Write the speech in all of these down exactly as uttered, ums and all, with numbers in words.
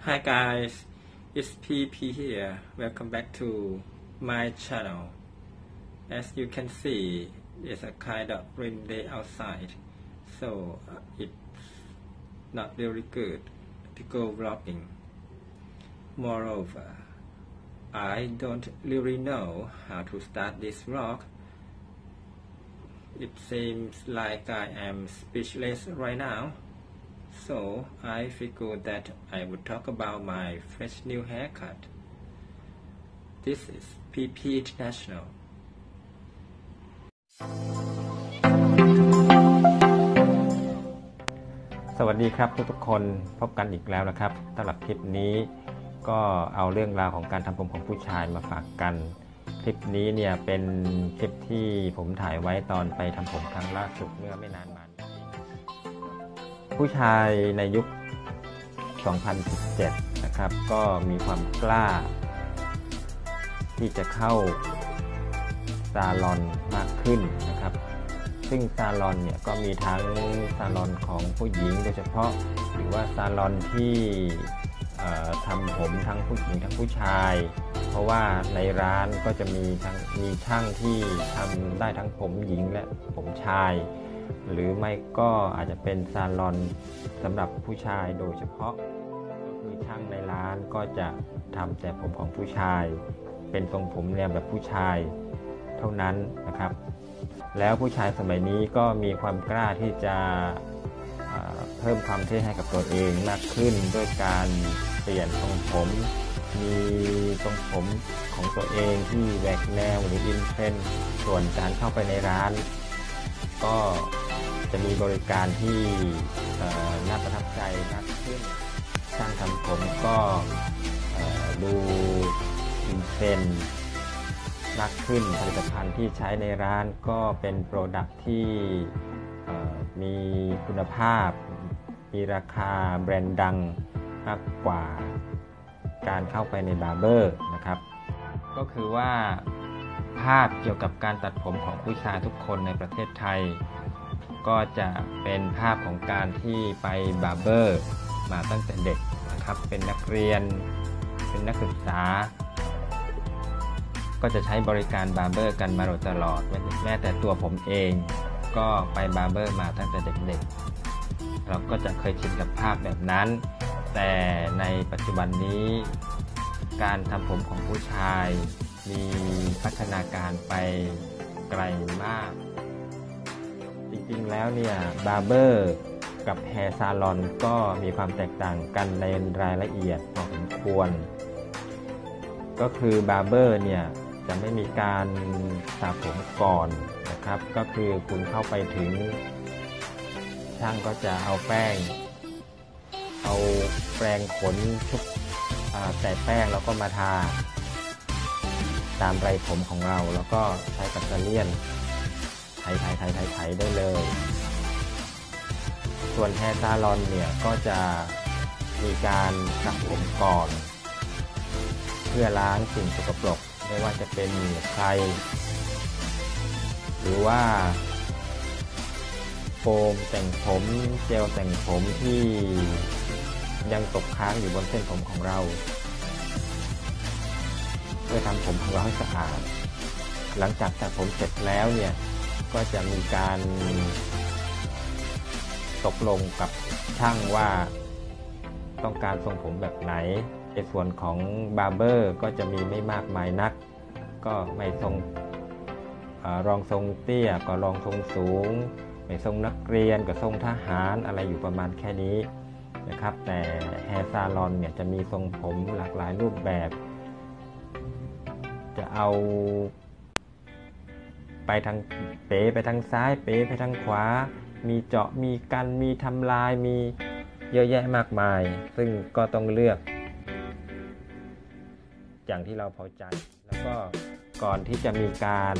Hi guys, it's P P here. Welcome back to my channel. As you can see, it's a kind of rainy day outside, so uh, it's not really good to go vlogging. Moreover, I don't really know how to start this vlog. It seems like I am speechless right now. So I figured that I would talk about my fresh new haircut. This is พี พี International. สวัสดีครับทุกๆคนพบกันอีกแล้วนะครับสำหรับคลิปนี้ก็เอาเรื่องราวของการทำผมของผู้ชายมาฝากกันคลิปนี้เนี่ยเป็นคลิปที่ผมถ่ายไว้ตอนไปทำผมครั้งล่าสุดเมื่อไม่นานมานี้ผู้ชายในยุค สองพันสิบเจ็ด นะครับก็มีความกล้าที่จะเข้าซาลอนมากขึ้นนะครับซึ่งซาลอนเนี่ยก็มีทั้งซาลอนของผู้หญิงโดยเฉพาะหรือว่าซาลอนที่ทำผมทั้งผู้หญิงทั้งผู้ชายเพราะว่าในร้านก็จะมีทั้งมีช่างที่ทำได้ทั้งผมหญิงและผมชายหรือไม่ก็อาจจะเป็นซาลอนสำหรับผู้ชายโดยเฉพาะก็คือช่างในร้านก็จะทำแต่ผมของผู้ชายเป็นทรงผมแนวแบบผู้ชายเท่านั้นนะครับแล้วผู้ชายสมัยนี้ก็มีความกล้าที่จะเพิ่มความเท่ให้กับตัวเองมากขึ้นด้วยการเปลี่ยนทรงผมมีทรงผมของตัวเองที่แหวกแนวหรืออินเทรนด์ส่วนการเข้าไปในร้านก็จะมีบริการที่น่าประทับใจมากขึ้นช่างทำผมก็ดูอินเทรนด์มากขึ้นผลิตภัณฑ์ที่ใช้ในร้านก็เป็นโปรดักต์ที่มีคุณภาพมีราคาแบรนด์ดังมากกว่าการเข้าไปในบาร์เบอร์นะครับก็คือว่าภาพเกี่ยวกับการตัดผมของผู้ชายทุกคนในประเทศไทยก็จะเป็นภาพของการที่ไปบาร์เบอร์มาตั้งแต่เด็กนะครับเป็นนักเรียนเป็นนักศึกษาก็จะใช้บริการบาร์เบอร์กันมาโดยตลอดแม้แต่ตัวผมเองก็ไปบาร์เบอร์มาตั้งแต่เด็กๆเราก็จะเคยชินกับภาพแบบนั้นแต่ในปัจจุบันนี้การทำผมของผู้ชายมีพัฒนาการไปไกลมากจริงๆแล้วเนี่ยบาร์เบอร์กับแฮร์ซาลอนก็มีความแตกต่างกันในรายละเอียดพอสมควรก็คือบาร์เบอร์เนี่ยจะไม่มีการสระผมก่อนนะครับก็คือคุณเข้าไปถึงช่างก็จะเอาแป้งเอาแปรงขนชุบแต่แป้งแล้วก็มาทาตามไรผมของเราแล้วก็ใช้ปัตเตอร์เลียนไถไถไถไถไถได้เลยส่วนแฮร์ซาลอนเนี่ยก็จะมีการสระผมก่อนเพื่อล้างสิ่งสกปรกไม่ว่าจะเป็นเหงื่อใครหรือว่าโฟมแต่งผมเจลแต่งผมที่ยังตกค้างอยู่บนเส้นผมของเราเพื่อทำผมของเราให้สะอาดหลังจากตัดผมเสร็จแล้วเนี่ยก็จะมีการตกลงกับช่างว่าต้องการทรงผมแบบไหนในส่วนของบาร์เบอร์ก็จะมีไม่มากมายนักก็ไม่ทรงรองทรงเตี้ยก็รองทรงสูงไม่ทรงนักเรียนก็ทรงทหารอะไรอยู่ประมาณแค่นี้นะครับแต่แฮร์ซาลอนเนี่ยจะมีทรงผมหลากหลายรูปแบบจะเอาไปทางเป๋ไปทางซ้ายเป๋ไปทางขวามีเจาะมีกันมีทำลายมีเยอะแยะมากมายซึ่งก็ต้องเลือกอย่างที่เราพอใจแล้วก็ก่อนที่จะมีการ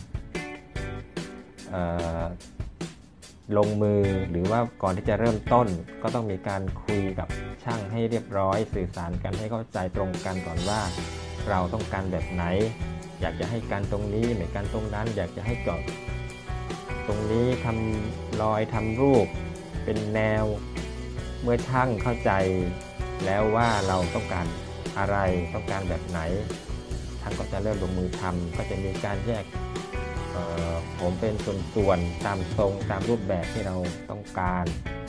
ลงมือหรือว่าก่อนที่จะเริ่มต้นก็ต้องมีการคุยกับช่างให้เรียบร้อยสื่อสารกันให้เข้าใจตรงกันก่อนว่าเราต้องการแบบไหนอยากจะให้การตรงนี้ไม่การตรงนั้นอยากจะให้เจาะตรงนี้ทำรอยทำรูปเป็นแนวเมื่อช่างเข้าใจแล้วว่าเราต้องการอะไรต้องการแบบไหนท่านก็จะเริ่มลงมือทำก็จะมีการแยกผมเป็นส่วนๆตามทรงตามรูปแบบที่เราต้องการ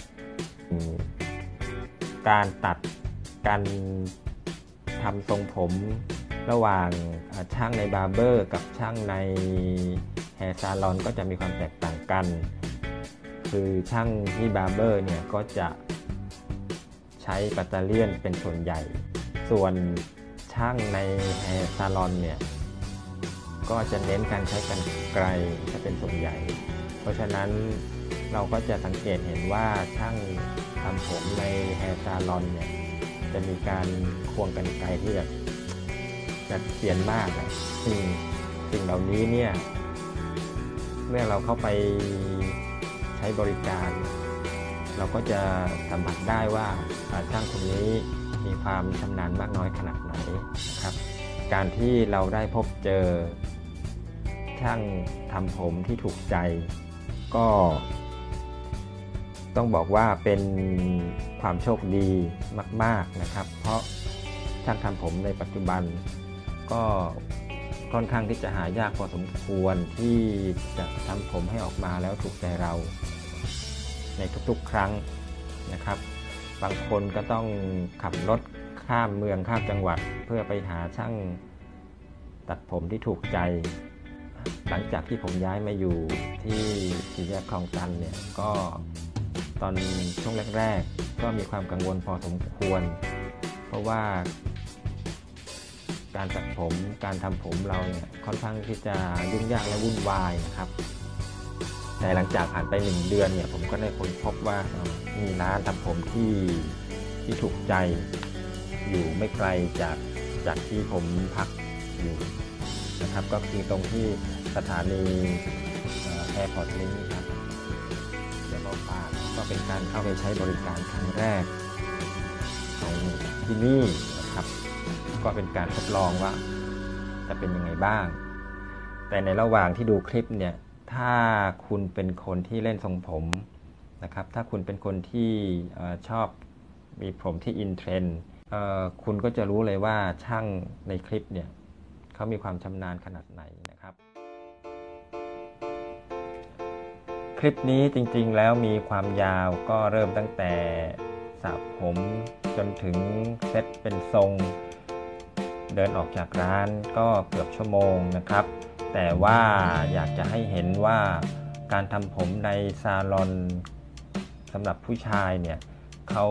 การตัดการทำทรงผมระหว่างช่างในบาร์เบอร์กับช่างในแฮร์ซาลอนก็จะมีความแตกต่างกันคือช่างที่บาร์เบอร์เนี่ยก็จะใช้ปัตเตอร์เลียนเป็นส่วนใหญ่ส่วนช่างในแฮร์ซาลอนเนี่ยก็จะเน้นการใช้กรรไกรจะเป็นส่วนใหญ่เพราะฉะนั้นเราก็จะสังเกตเห็นว่าช่างทำผมในแฮร์ซาลอนเนี่ยจะมีการควงกรรไกรที่แบบจะเสียนมากนะสิ่งสิ่งเหล่านี้เนี่ยเมื่อเราเข้าไปใช้บริการเราก็จะสัมผัสได้ว่าช่างคนนี้มีความชำนาญมากน้อยขนาดไหนนะครับการที่เราได้พบเจอช่างทำผมที่ถูกใจก็ต้องบอกว่าเป็นความโชคดีมากๆนะครับเพราะช่างทำผมในปัจจุบันก็ค่อนข้างที่จะหายากพอสมควรที่จะทำผมให้ออกมาแล้วถูกใจเราในทุกๆครั้งนะครับบางคนก็ต้องขับรถข้ามเมืองข้ามจังหวัดเพื่อไปหาช่างตัดผมที่ถูกใจหลังจากที่ผมย้ายมาอยู่ที่สี่แยกคลองตันเนี่ยก็ตอนช่วงแรกๆก็มีความกังวลพอสมควรเพราะว่าการตัดผมการทำผมเราเนี่ยค่อนข้างที่จะยุ่งยากและวุ่นวายนะครับแต่หลังจากผ่านไปหนึ่งเดือนเนี่ยผมก็ได้ค้นพบว่ามีร้านทำผมที่ที่ถูกใจอยู่ไม่ไกลจากจากที่ผมพักอยู่นะครับก็คือตรงที่สถานีแอร์พอร์ตลิงก์ครับเดี๋ยวมาฝากก็เป็นการเข้าไปใช้บริการครั้งแรกของที่นี่นะครับก็เป็นการทดลองว่าจะเป็นยังไงบ้างแต่ในระหว่างที่ดูคลิปเนี่ยถ้าคุณเป็นคนที่เล่นทรงผมนะครับถ้าคุณเป็นคนที่ชอบมีผมที่อินเทรนด์คุณก็จะรู้เลยว่าช่างในคลิปเนี่ยเขามีความชำนาญขนาดไหนนะครับคลิปนี้จริงๆแล้วมีความยาวก็เริ่มตั้งแต่สระผมจนถึงเซตเป็นทรงเดินออกจากร้านก็เกือบชั่วโมงนะครับแต่ว่าอยากจะให้เห็นว่าการทำผมในซาลอนสำหรับผู้ชายเนี่ยเขา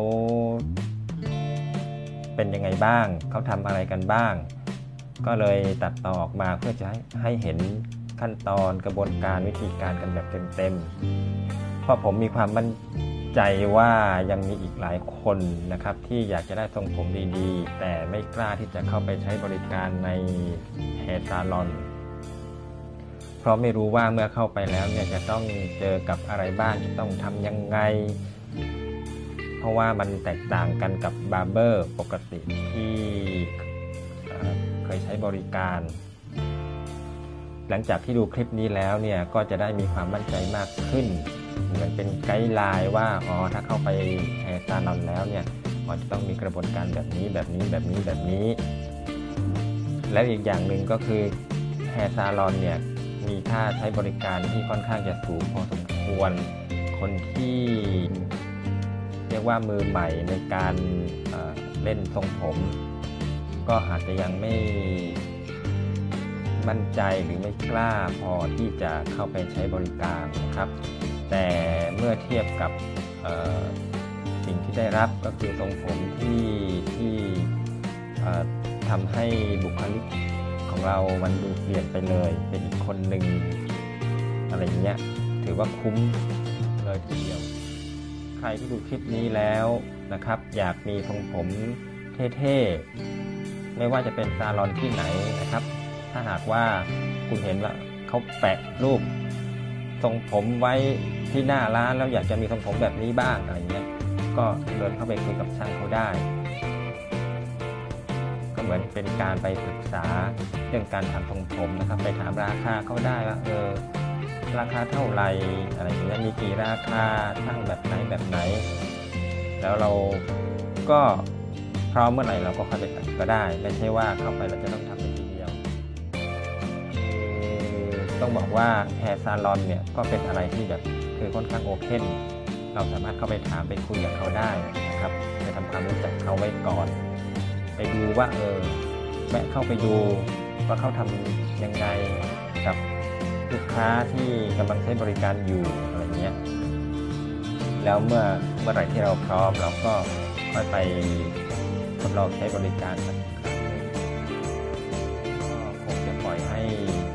เป็นยังไงบ้างเขาทำอะไรกันบ้างก็เลยตัดต่อออกมาเพื่อจะให้ให้เห็นขั้นตอนกระบวนการวิธีการกันแบบเต็มๆเพราะผมมีความมั่นใจว่ายังมีอีกหลายคนนะครับที่อยากจะได้ทรงผมดีๆแต่ไม่กล้าที่จะเข้าไปใช้บริการในแฮร์ซาลอนเพราะไม่รู้ว่าเมื่อเข้าไปแล้วเนี่ยจะต้องเจอกับอะไรบ้างจะต้องทำยังไงเพราะว่ามันแตกต่างกันกับบาร์เบอร์ปกติที่เคยใช้บริการหลังจากที่ดูคลิปนี้แล้วเนี่ยก็จะได้มีความมั่นใจมากขึ้นเหมือนเป็นไกด์ไลน์ว่าอ๋อถ้าเข้าไปแฮร์ซาลอนแล้วเนี่ยอ๋อจะต้องมีกระบวนการแบบนี้แบบนี้แบบนี้แบบนี้แล้วอีกอย่างหนึ่งก็คือแฮร์ซาลอนเนี่ยมีค่าใช้บริการที่ค่อนข้างจะสูงพอสมควรคนที่เรียกว่ามือใหม่ในการเอ่อเล่นทรงผมก็อาจจะยังไม่มั่นใจหรือไม่กล้าพอที่จะเข้าไปใช้บริการนะครับแต่เมื่อเทียบกับสิ่งที่ได้รับก็คือทรงผมที่ที่ทำให้บุคลิกของเรามันดูเปลี่ยนไปเลยเป็นอีกคนหนึ่งอะไรเงี้ยถือว่าคุ้มเลยทีเดียวใครที่ดูคลิปนี้แล้วนะครับอยากมีทรงผมเท่ๆไม่ว่าจะเป็นซาลอนที่ไหนนะครับถ้าหากว่าคุณเห็นว่าเขาแปะรูปทรงผมไว้ที่หน้าร้านแล้วอยากจะมีทรงผมแบบนี้บ้างอะไรเงี้ยก็เดินเข้าไปคุยกับช่างเขาได้ก็เหมือนเป็นการไปปรึกษาเรื่องการทำทรงผมนะครับไปถามราคาเขาได้ว่าเออราคาเท่าไหร่อะไรอย่างเงี้ยมีกี่ราคาช่างแบบไหนแบบไหนแล้วเราก็พร้อมเมื่อไหร่เราก็เข้าไปก็ได้ไม่ใช่ว่าเข้าไปเราจะต้องทำในทีเดียวต้องบอกว่าแฮร์ซาลอนเนี่ยก็เป็นอะไรที่แบบคือค่อนข้างโอเพนเราสามารถเข้าไปถามไปคุยกับเขาได้นะครับไปทำความรู้จักเขาไว้ก่อนไปดูว่าเออแวะเข้าไปดูว่าเขาทำยังไงกับลูกค้าที่กำลังใช้บริการอยู่อะไรเงี้ยแล้วเมื่อเมื่อไหร่ที่เราพร้อมเราก็ค่อยไปทดลองใช้บริการสักครั้งก็คงจะปล่อยให้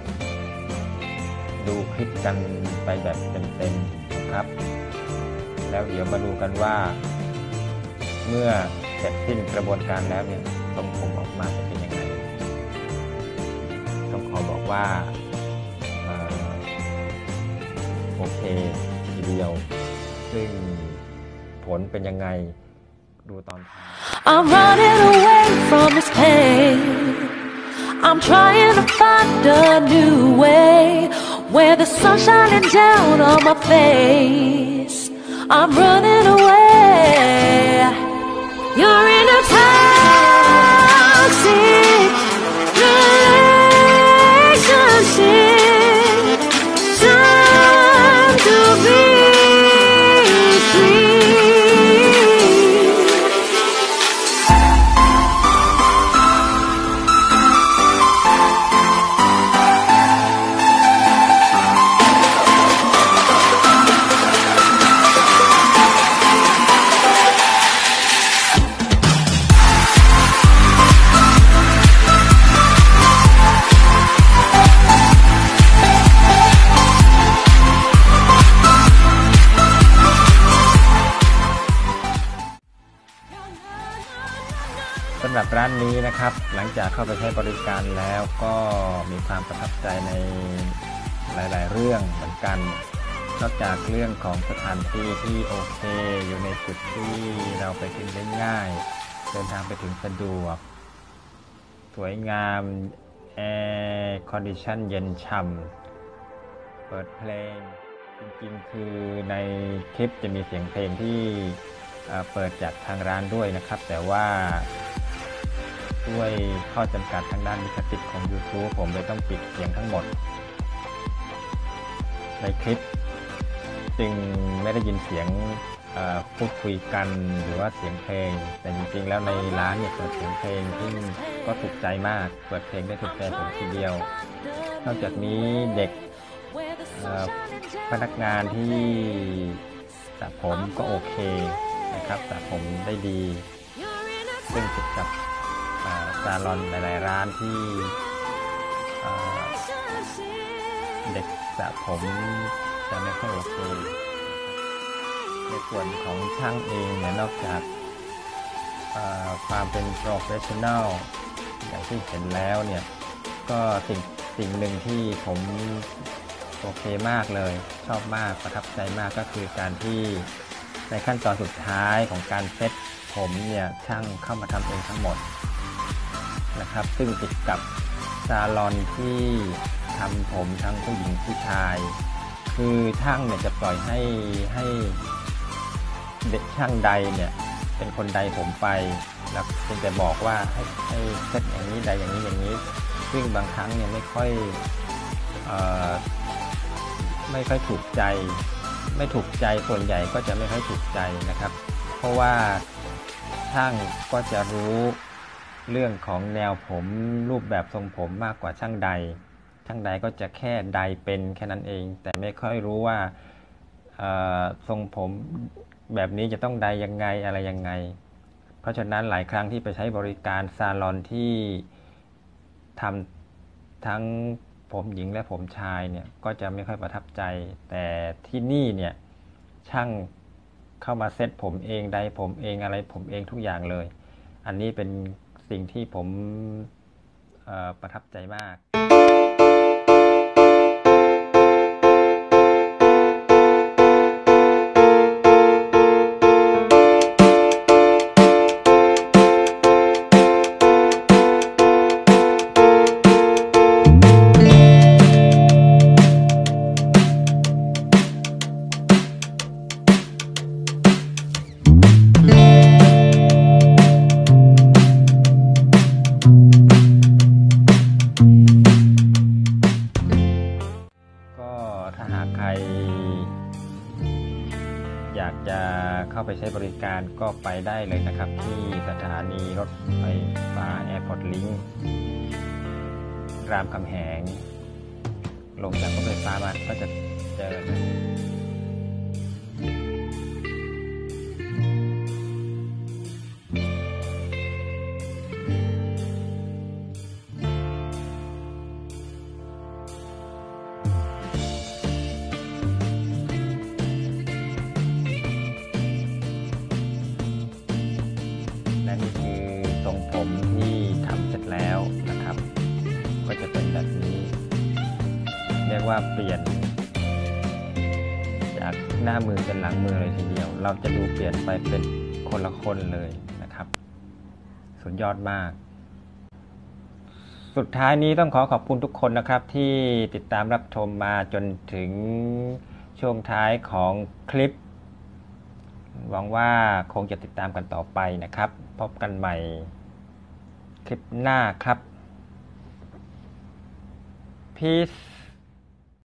ดูคลิปกันไปแบบเต็มๆนะครับแล้วเดี๋ยวมาดูกันว่าเมื่อเสร็จสิ้นกระบวนการแล้วเนี่ยทรงผมออกมาจะเป็นยังไงต้องขอบอกว่าโอเคทีเดียวซึ่งผลเป็นยังไงดูตอนท้าย I'm running away from this pain I'm trying to find a new way where the sun's shining down on my face I'm running away You're in a toxic relationship Time to be free สำหรับร้านนี้นะครับหลังจากเข้าไปใช้บริการแล้วก็มีความประทับใจในหลายๆเรื่องเหมือนกันนอกจากเรื่องของสถานที่ที่โอเคอยู่ในจุดที่เราไปถึงได้ง่ายเดินทางไปถึงสะดวกสวยงามแอร์คอนดิชันเย็นฉ่ำเปิดเพลงจริงๆคือในคลิปจะมีเสียงเพลงที่เปิดจากทางร้านด้วยนะครับแต่ว่าด้วยข้อจำกัดทางด้านลิขสิทธิ์ของ YouTube ผมเลยต้องปิดเสียงทั้งหมดในคลิปจึงไม่ได้ยินเสียงพูดคุยกันหรือว่าเสียงเพลงแต่จริงๆแล้วในร้านเนี่ยเปิดเสียงเพลงที่ก็ถูกใจมากเปิดเพลงได้ถูกใจผมทีเดียวนอกจากนี้เด็กพนักงานที่สระผมก็โอเคนะครับสระผมได้ดีซึ่งติดกับซาลอนหลายๆร้านที่เด็กสระผมจะไม่ค่อยโอเคในส่วนของช่างเองเนี่ยนอกจากความเป็นโปรเฟชชั่นแนลอย่างที่เห็นแล้วเนี่ยก็สิ่งสิ่งหนึ่งที่ผมโอเคมากเลยชอบมากประทับใจมากก็คือการที่ในขั้นตอนสุดท้ายของการเซ็ตผมเนี่ยช่างเข้ามาทำเองทั้งหมดนะครับซึ่งติดกับซาลอนที่ทำผมทั้งผู้หญิงผู้ชายคือช่างเนี่ยจะปล่อยให้ให้เด็กช่างใดเนี่ยเป็นคนใดผมไปแล้วเป็นแต่บอกว่าให้ให้เซ็ตอย่างนี้ใดอย่างนี้อย่างนี้ซึ่งบางครั้งเนี่ยไม่ค่อยเอ่อไม่ค่อยถูกใจไม่ถูกใจส่วนใหญ่ก็จะไม่ค่อยถูกใจนะครับเพราะว่าช่างก็จะรู้เรื่องของแนวผมรูปแบบทรงผมมากกว่าช่างใดช่างใดก็จะแค่ใดเป็นแค่นั้นเองแต่ไม่ค่อยรู้ว่าทรงผมแบบนี้จะต้องใดยังไงอะไรยังไงเพราะฉะนั้นหลายครั้งที่ไปใช้บริการซาลอนที่ทำทั้งผมหญิงและผมชายเนี่ยก็จะไม่ค่อยประทับใจแต่ที่นี่เนี่ยช่างเข้ามาเซ็ตผมเองใดผมเองอะไรผมเองทุกอย่างเลยอันนี้เป็นสิ่งที่ผมประทับใจมากอยากจะเข้าไปใช้บริการก็ไปได้เลยนะครับที่สถานีรถไฟฟ้า Airport Link รามคำแหงลงจากรถไฟฟ้ามาก็จะเจอนะและนี่คือทรงผมที่ทำเสร็จแล้วนะครับก็จะเป็นแบบนี้เรียกว่าเปลี่ยนจากหน้ามือเป็นหลังมือเลยทีเดียวเราจะดูเปลี่ยนไปเป็นคนละคนเลยนะครับสุดยอดมากสุดท้ายนี้ต้องขอขอบคุณทุกคนนะครับที่ติดตามรับชมมาจนถึงช่วงท้ายของคลิปหวังว่าคงจะติดตามกันต่อไปนะครับพบกันใหม่คลิปหน้าครับ Peace